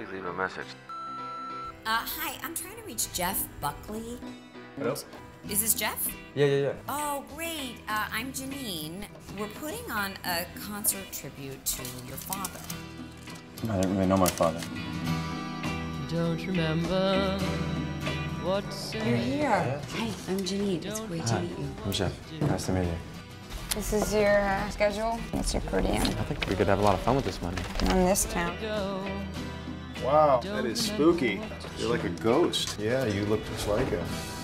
leave a message. Hi, I'm trying to reach Jeff Buckley. Hello? Is this Jeff? Yeah. Oh, great. I'm Janine. We're putting on a concert tribute to your father. I don't really know my father. Don't remember what to say. You're here. Yeah. Hi, I'm Janine. It's great to meet you. I'm Jeff. Nice to meet you. This is your schedule. That's your per diem. I think we could have a lot of fun with this money. On this town. Wow, that is spooky. You're like a ghost. Yeah, you look just like him.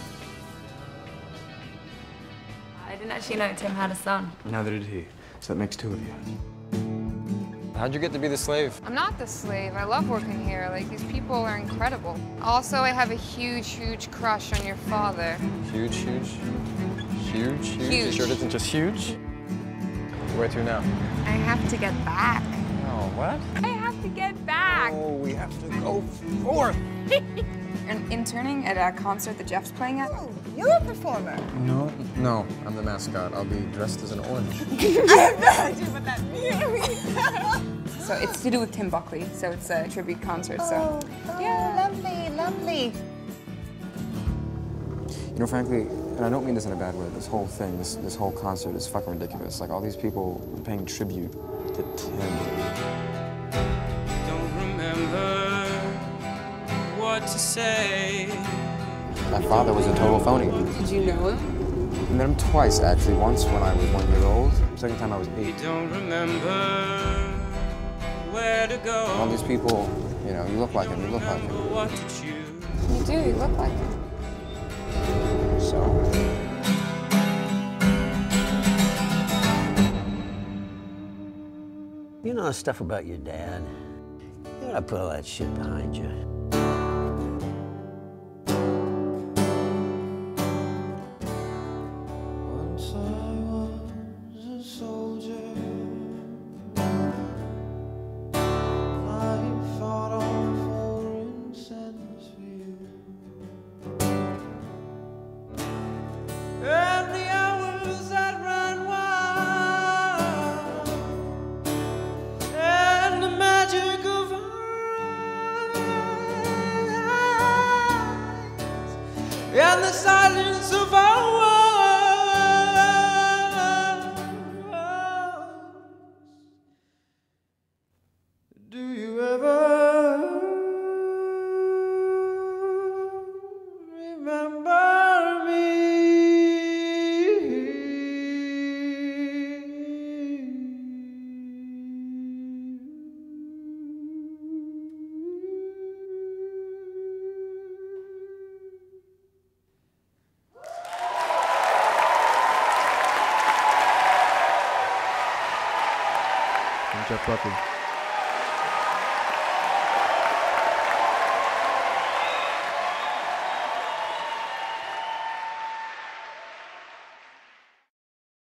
I didn't actually know Tim had a son. Neither did he. So that makes two of you. How'd you get to be the slave? I'm not the slave. I love working here. Like, these people are incredible. Also, I have a huge crush on your father. Huge? You sure it isn't just huge? Where to now? I have to get back. Oh, what? I have to get back. Oh, we have to go forth. And interning at a concert that Jeff's playing at? Oh, you're a performer. No, I'm the mascot. I'll be dressed as an orange. I have no idea what that means. So it's to do with Tim Buckley, so it's a tribute concert, so. Oh, yeah, lovely. You know, frankly, and I don't mean this in a bad way, this whole thing, this whole concert is fucking ridiculous. Like, all these people paying tribute to Tim. Don't remember what to say. My father was a total phony. Did you know him? I met him twice, actually. Once when I was 1 year old, the second time I was 8. Don't remember where to go. And all these people, you know, you look like him, What to choose. You do, you look like him. So. You know stuff about your dad. You gotta put all that shit behind you. Once I was a soldier. I fought on foreign sentence for you. And the hours that ran wild, and the magic of our eyes, and the silence of our world. Do you ever remember me? I'm Jeff Buckley.